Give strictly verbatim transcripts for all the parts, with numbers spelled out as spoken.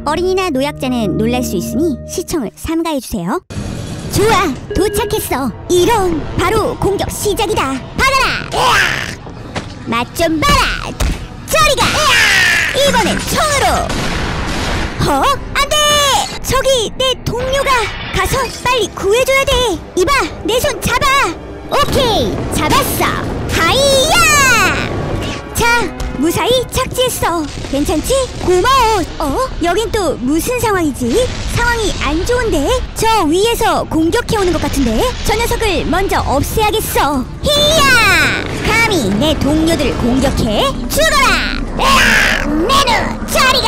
어린이나 노약자는 놀랄 수 있으니 시청을 삼가해주세요. 좋아, 도착했어. 이런, 바로 공격 시작이다. 받아라. 맛 좀 봐라. 저리가. 이번엔 총으로. 어? 안돼. 저기 내 동료가. 가서 빨리 구해줘야 돼. 이봐, 내 손 잡아. 오케이, 잡았어. 하이야. 자, 무사히 착지했어. 괜찮지? 고마워. 어? 여긴 또 무슨 상황이지? 상황이 안 좋은데? 저 위에서 공격해오는 것 같은데? 저 녀석을 먼저 없애야겠어. 히야! 감히 내 동료들을 공격해? 죽어라! 으아! 내눈 저리가!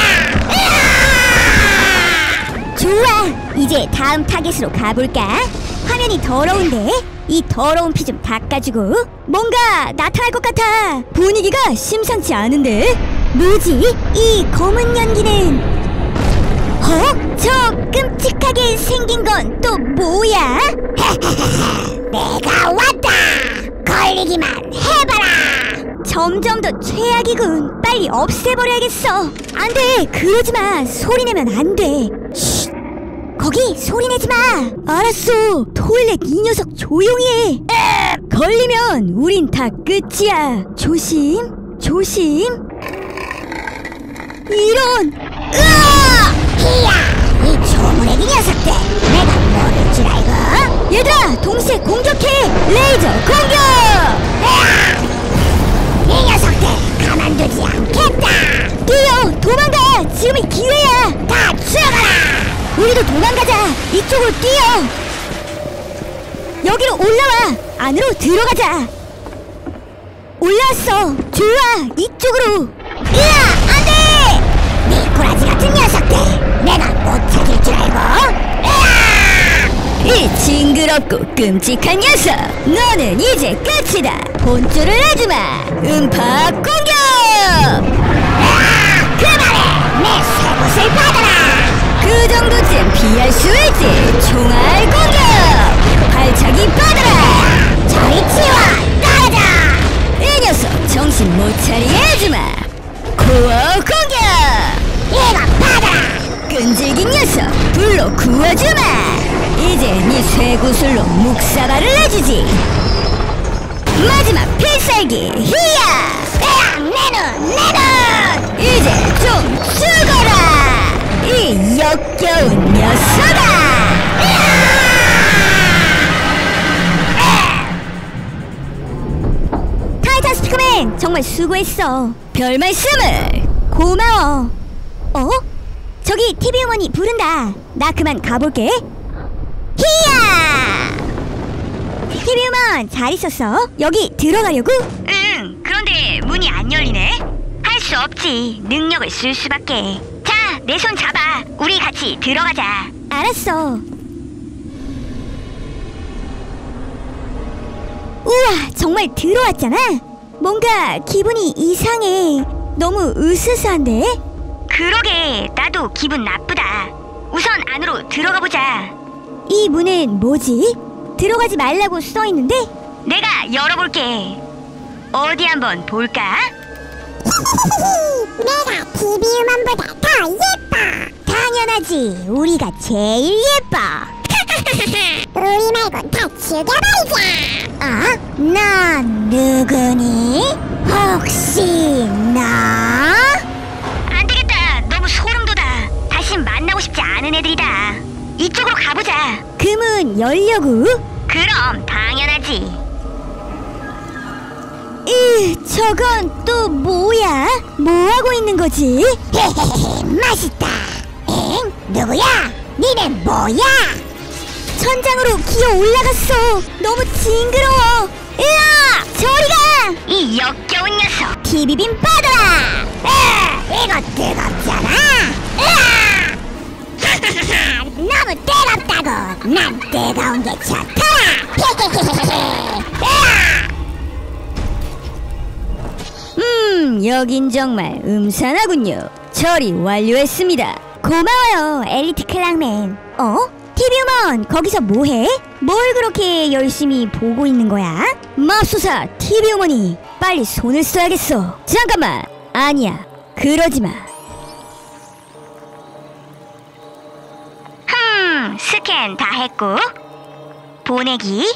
으아! 좋아! 이제 다음 타겟으로 가볼까? 화면이 더러운데? 이 더러운 피 좀 닦아주고. 뭔가 나타날 것 같아. 분위기가 심상치 않은데? 뭐지? 이 검은 연기는. 어? 저 끔찍하게 생긴 건 또 뭐야? 내가 왔다. 걸리기만 해봐라. 점점 더 최악이군. 빨리 없애버려야겠어. 안돼, 그러지마. 소리내면 안돼. 쉿, 거기 소리내지마. 알았어. 토일렛 이 녀석 조용히 해. 으! 걸리면 우린 다 끝이야. 조심 조심. 이런. 으아! 히야! 이 조무래기 녀석들, 내가 모를 줄 알고? 얘들아, 동시에 공격해. 레이저 공격. 으아! 이 녀석들 가만두지 않겠다. 뛰어, 도망가. 지금이 기회야. 다 죽어라. 우리도 도망가자. 이쪽으로 뛰어. 여기로 올라와. 안으로 들어가자. 올라왔어. 좋아, 이쪽으로. 으아! 안돼! 미꾸라지 같은 녀석들, 내가 못 찾을 줄 알고? 으아! 이 징그럽고 끔찍한 녀석, 너는 이제 끝이다. 본줄을 하지마. 음파 공격. 으아! 그만해. 내 쇠굿을 받아라. 그 정도쯤 피할 수 있지. 총알 공격. 발차기 받아라. 저리 치워. 떨어져. 이 녀석 정신 못 차리게 하지마. 코어 공격. 이거 받아라. 끈질긴 녀석, 불로 구워주마. 이제 네 쇠구슬로 묵사발을 해주지. 마지막 필살기. 히야. 으악, 내눈 내눈. 이제 좀 죽어라. 이 역겨운 녀석아! 타이탄 스피커맨, 정말 수고했어. 별 말씀을. 고마워. 어? 저기 티비 어머니 부른다. 나 그만 가볼게. 히야! 티비 어머니 잘 있었어? 여기 들어가려고? 응, 그런데 문이 안 열리네. 할 수 없지. 능력을 쓸 수밖에. 내 손 잡아. 우리 같이 들어가자. 알았어. 우와, 정말 들어왔잖아. 뭔가 기분이 이상해. 너무 으스스한데? 그러게, 나도 기분 나쁘다. 우선 안으로 들어가보자. 이 문은 뭐지? 들어가지 말라고 써있는데? 내가 열어볼게. 어디 한번 볼까? 내가 티비 우먼보다 더 예뻐. 당연하지. 우리가 제일 예뻐. 우리 말고 다 죽여버리자. 어? 넌 누구니? 혹시 나? 안되겠다. 너무 소름 돋아. 다신 만나고 싶지 않은 애들이다. 이쪽으로 가보자. 그 문 열려고? 그럼 당연하지. 으, 저건 또 뭐야? 뭐하고 있는 거지? 헤헤헤, 맛있다. 엥? 누구야? 니네 뭐야? 천장으로 기어 올라갔어. 너무 징그러워. 으아! 저리가! 이 역겨운 녀석, 티비빔 받아라. 으, 이거 뜨겁잖아. 으아! 하하하하, 너무 뜨겁다고. 난 뜨거운 게 좋더라. 헤헤헤헤. 으아! 음, 여긴 정말 음산하군요. 처리 완료했습니다. 고마워요, 엘리트 클랑맨. 어? 티비우먼, 거기서 뭐해? 뭘 그렇게 열심히 보고 있는 거야? 맙소사, 티비우먼이 빨리 손을 써야겠어. 잠깐만. 아니야, 그러지마. 음, 스캔 다 했고 보내기.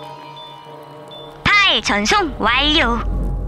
파일 전송 완료.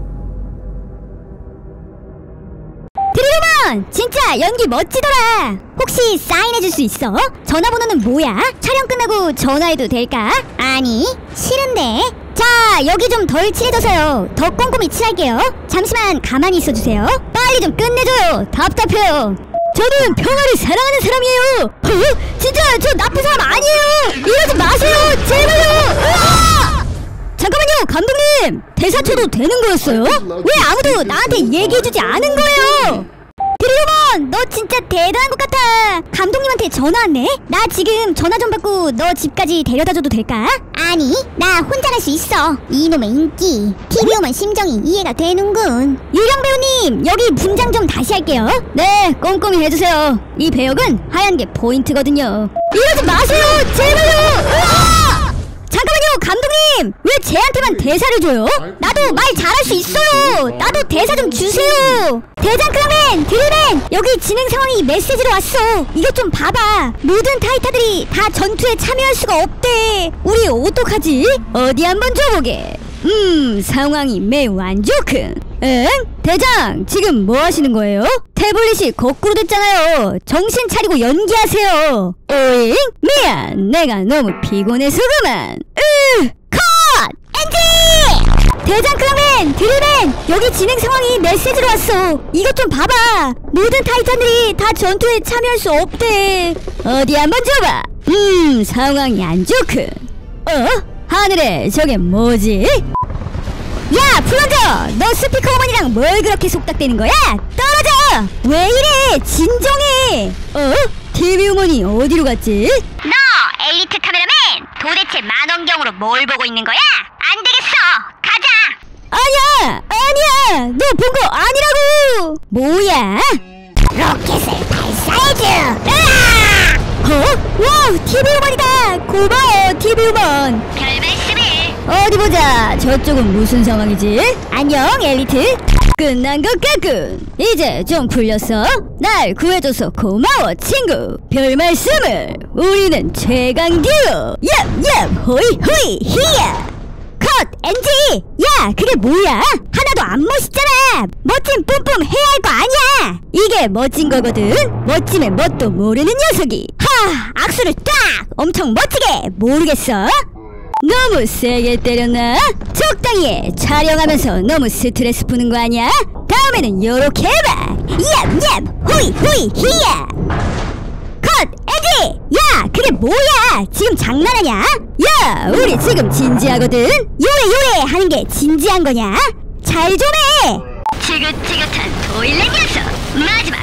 드리로먼! 진짜 연기 멋지더라! 혹시 사인해줄 수 있어? 전화번호는 뭐야? 촬영 끝나고 전화해도 될까? 아니, 싫은데. 자, 여기 좀 덜 칠해져서요. 더 꼼꼼히 칠할게요. 잠시만 가만히 있어주세요. 빨리 좀 끝내줘요. 답답해요. 저는 평화를 사랑하는 사람이에요. 어? 진짜 저 나쁜 사람 아니에요. 이러지 마세요. 제발요. 으아! 잠깐만요, 감독님. 대사 쳐도 되는 거였어요? 왜 아무도 나한테 얘기해주지 않은 거예요? 드리로먼, 너 진짜 대단한 것 같아. 감독님한테 전화 왔네. 나 지금 전화 좀 받고 너 집까지 데려다줘도 될까? 아니, 나 혼자 갈 수 있어. 이놈의 인기, 티비오만 심정이 이해가 되는군. 유령 배우님, 여기 분장 좀 다시 할게요. 네, 꼼꼼히 해주세요. 이 배역은 하얀 게 포인트거든요. 이러지 마세요, 제발요. 으아! 잠깐만요, 감독님! 왜 쟤한테만 대사를 줘요? 나도 말 잘할 수 있어요! 나도 대사 좀 주세요! 대장 크라맨! 드릴맨! 여기 진행 상황이 메시지로 왔어! 이것 좀 봐봐! 모든 타이타들이 다 전투에 참여할 수가 없대! 우리 어떡하지? 어디 한번 줘보게! 음, 상황이 매우 안 좋군. 응? 대장, 지금 뭐 하시는 거예요? 태블릿이 거꾸로 됐잖아요. 정신 차리고 연기하세요. 오잉? 미안, 내가 너무 피곤해서 그만. 으! 컷! 엔지! 대장 크라맨, 드릴맨, 여기 진행 상황이 메시지로 왔어. 이것 좀 봐봐. 모든 타이탄들이 다 전투에 참여할 수 없대. 어디 한번 줘봐. 음, 상황이 안 좋군. 어? 하늘에 저게 뭐지? 야, 플런저! 너 스피커 어머니랑 뭘 그렇게 속닥대는 거야? 떨어져! 왜 이래? 진정해! 어? 티비 어머니 어디로 갔지? 너, 엘리트 카메라맨! 도대체 만원경으로 뭘 보고 있는 거야? 안 되겠어! 가자! 아니야! 아니야! 너 본 거 아니라고! 뭐야? 로켓을 발사해줘. 으아! 어? 와우! 티비 어머니다! 고마워, 티비 어머니! 별 말씀을! 어디 보자. 저쪽은 무슨 상황이지? 안녕, 엘리트. 끝난 것 같군. 이제 좀 풀렸어? 날 구해줘서 고마워, 친구. 별 말씀을. 우리는 최강 듀오. 얍얍 호이 호이 히야. 컷! 엔지! 야, 그게 뭐야? 하나도 안 멋있잖아. 멋진 뿜뿜 해야 할 거 아니야. 이게 멋진 거거든. 멋짐의 뭣도 모르는 녀석이. 하! 악수를 딱! 엄청 멋지게. 모르겠어? 너무 세게 때렸나? 적당히 해. 촬영하면서 너무 스트레스 푸는 거 아니야? 다음에는 요렇게 해봐. 얍얍 호이 호이 히야. 컷! 엔지! 야, 그게 뭐야? 지금 장난하냐? 야, 우리 지금 진지하거든? 요래 요래 하는 게 진지한 거냐? 잘 좀 해! 지긋지긋한 토일렛 녀석! 마지막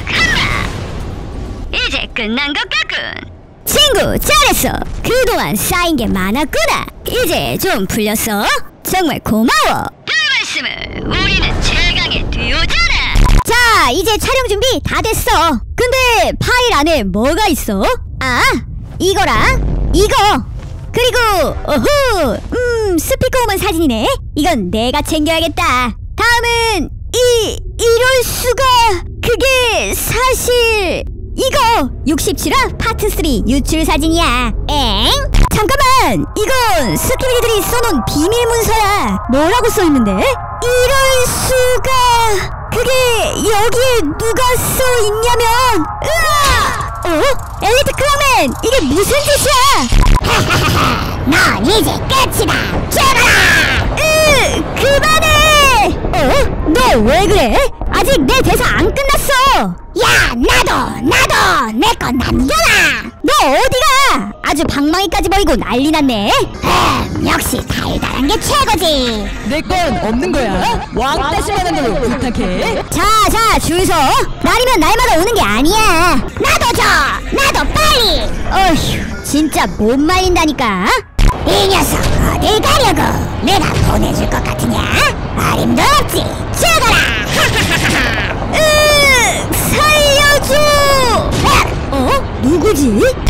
한방! 이제 끝난 것 같군. 친구, 잘했어. 그동안 쌓인 게 많았구나. 이제 좀 풀렸어? 정말 고마워. 별 말씀을. 우리는 최강의 듀오잖아. 자, 이제 촬영 준비 다 됐어. 근데 파일 안에 뭐가 있어? 아, 이거랑 이거. 그리고 어후, 음, 스피커우먼 사진이네. 이건 내가 챙겨야겠다. 다음은 이, 이럴 수가. 그게 사실 이거 육십칠 화 파트 삼 유출 사진이야. 엥? 잠깐만! 이건 스키비디들이 써놓은 비밀 문서야. 뭐라고 써있는데? 이럴 수가. 그게 여기에 누가 써있냐면. 으아! 어? 엘리트 크라맨! 이게 무슨 짓이야? 하하하하, 넌 이제 끝이다. 죽어라. 으! 그만해! 어? 너 왜 그래? 아직 내 대사 안 끝났어. 야, 나도 나도 내 건 남겨라. 너 어디가? 아주 방망이까지 버리고 난리 났네. 음, 역시 달달한 게 최고지. 내 건 없는 거야. 왕따시만한 걸로 부탁해. 자, 자, 줄 서. 날이면 날마다 오는 게 아니야. 나도 줘. 나도 빨리. 어휴, 진짜 못 말린다니까. 이 녀석 어딜 가려고? 내가 보내줄 것 같으냐? 어림도 없지. 죽어라. 하하하하. 으, 살려줘. 어? 누구지?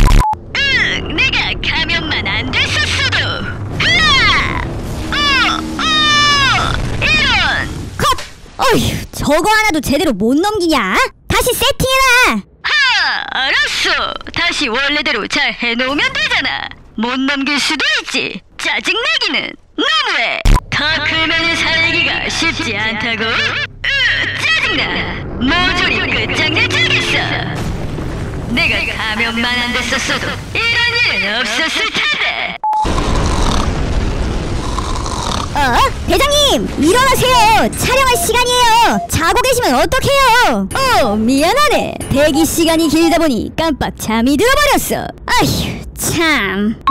으, 내가 가면만 안 됐었어도. 으아! 어, 어, 이런. 컷. 어휴, 저거 하나도 제대로 못 넘기냐? 다시 세팅해라. 하, 알았어. 다시 다시 원래대로 잘 해놓으면 되잖아. 못 넘길 수도 있지. 짜증내기는 너무해. 타클맨을 살리기가 쉽지 않다고? 으, 짜증나. 모조리 끝장내 주겠어. 내가 가면만 안 됐었어도 이런 일은 없었을 텐데. 어? 대장님! 일어나세요! 촬영할 시간이에요! 자고 계시면 어떡해요! 어, 미안하네. 대기 시간이 길다 보니 깜빡 잠이 들어버렸어. 아휴, 참.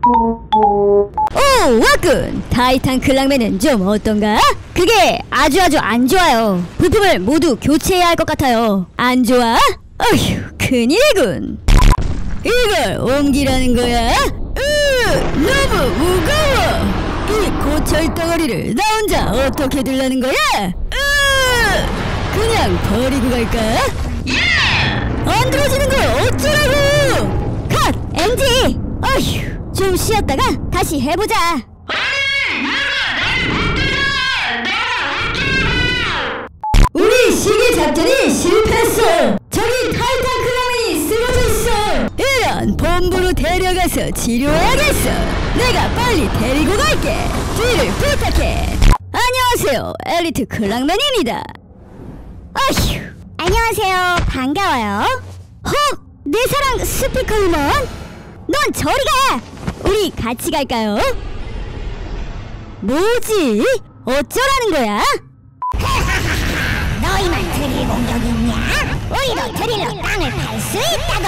오, 왔군! 타이탄 클락맨은 좀 어떤가? 그게 아주 아주 안 좋아요. 부품을 모두 교체해야 할 것 같아요. 안 좋아? 어휴, 큰일이군. 이걸 옮기라는 거야? 으, 너무 무거워! 이 고철 덩어리를 나 혼자 어떻게 들라는 거야? 으! 그냥 버리고 갈까? 안 들어지는 걸 어쩌라고! 컷! 엔지! 어휴, 좀 쉬었다가 다시 해보자. 우리 시계 작전이 실패했어. 저기 타이탄 클라맨이 쓰러져 있어. 이런, 본부로 데려가서 치료해야겠어. 내가 빨리 데리고 갈게. 뒤를 부탁해. 안녕하세요, 엘리트 클락맨입니다. 아휴, 안녕하세요. 반가워요. 헉, 내 사랑 스피커 우먼. 넌 저리 가. 우리 같이 갈까요? 뭐지? 어쩌라는 거야? 너희만 드릴 공격이 있냐? 우리도 드릴로 땅을 팔 수 있다고.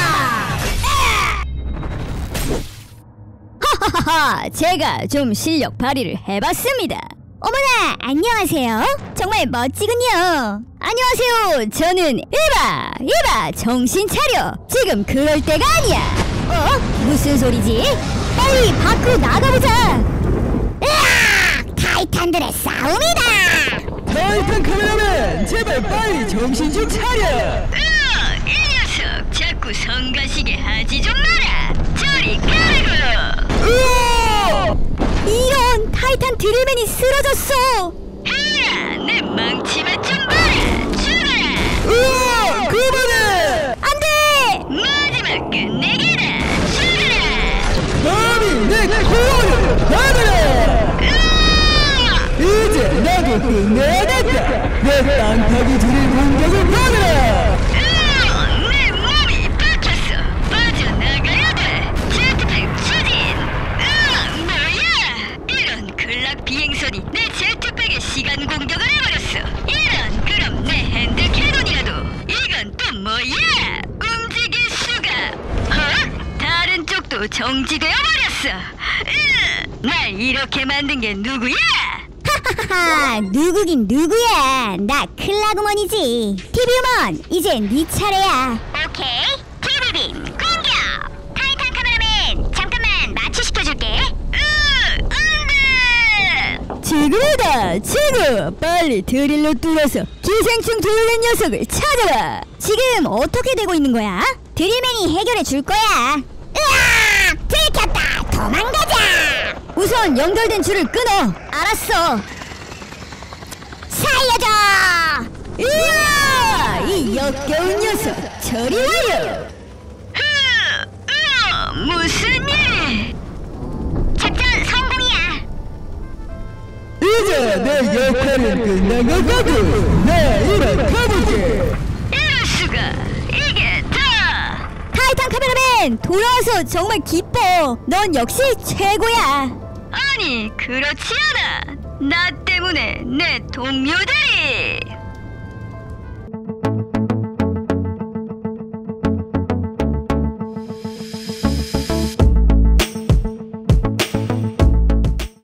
하하하, 제가 좀 실력 발휘를 해봤습니다. 어머나, 안녕하세요. 정말 멋지군요. 안녕하세요. 저는 이봐, 이봐, 정신 차려. 지금 그럴 때가 아니야. 어? 무슨 소리지? 빨리 밖으로 나가보자. 으악! 타이탄들의 싸움이다. 타이탄 카메라맨, 제발 빨리 정신 좀 차려. 으, 이 녀석 자꾸 성가시게 하지 좀 마라. 저리 가라고. 으아! 이런, 타이탄 드릴맨이 쓰러졌어. 헤라, 내 망치만 좀 봐라. 죽어라. 으아! 그만해! 안돼. 마지막 끝내기다. 죽어라. 감히 내 코어를 받으라! 이제 나도 끝내야겠다. 내 땅타기 드릴 공격을 받으라! 으, 내 몸이 박혔어. 빠져나가야 돼. 제트팩 추진. 으, 뭐야? 이런 글락 비행선이 내 제트팩에 시간 공격을 해버렸어. 이런, 그럼 내 핸들 캐논이라도. 이건 또 뭐야? 움직일 수가. 어? 다른 쪽도 정지되어 버렸어. 으, 날 이렇게 만든 게 누구야? 하하하, 누구긴 누구야. 나 클라그먼이지. 티비우먼, 이제 네 차례야. 오케이. 티비빔 공격. 타이탄 카메라맨, 잠깐만 마취시켜줄게. 으, 안돼. 지금이다, 지금. 빨리 드릴로 뚫어서 기생충 둘린 녀석을 찾아라. 지금 어떻게 되고 있는 거야? 드릴맨이 해결해 줄 거야. 으악! 들켰다. 도망가자. 우선 연결된 줄을 끊어. 알았어. 살려줘. 이야, 이 역겨운 녀석, 저리 와요. 흐, 으, 무슨 일? 작전 성공이야. 이제 내 역할은 끝난 것 같고, 나 이만 가볼게. 이럴 수가. 이게 다. 타이탄 카메라맨, 돌아와서 정말 기뻐. 넌 역시 최고야. 아니, 그렇지 않아. 나 때문에 내 동료들이.